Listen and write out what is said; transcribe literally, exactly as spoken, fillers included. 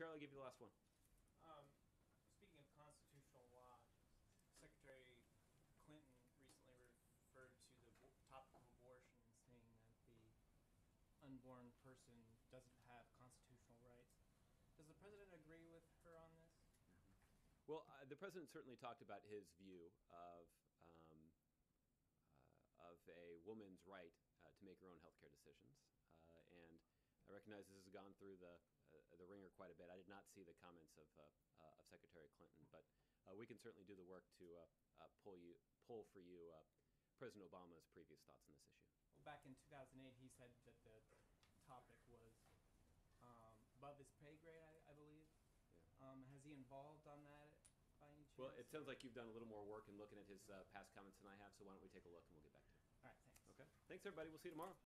Charlie, I'll give you the last one. Um, speaking of constitutional law, Secretary Clinton recently referred to the topic of abortion, saying that the unborn person doesn't have constitutional rights. Does the president agree with her on this? Well, uh, the president certainly talked about his view of um, uh, of a woman's right uh, to make her own healthcare decisions, uh, and I recognize this has gone through the uh, the ringer quite a bit. I did not see the comments of uh, uh, of Secretary Clinton, but uh, we can certainly do the work to uh, uh, pull you pull for you uh, President Obama's previous thoughts on this issue. Well, back in two thousand eight, he said that the topic was um, above his pay grade, I, I believe. Yeah. Um, has he involved on that by any chance? Well, it sounds like you've done a little more work in looking at his uh, past comments than I have, so why don't we take a look and we'll get back to it. All right, thanks. Okay. Thanks, everybody. We'll see you tomorrow.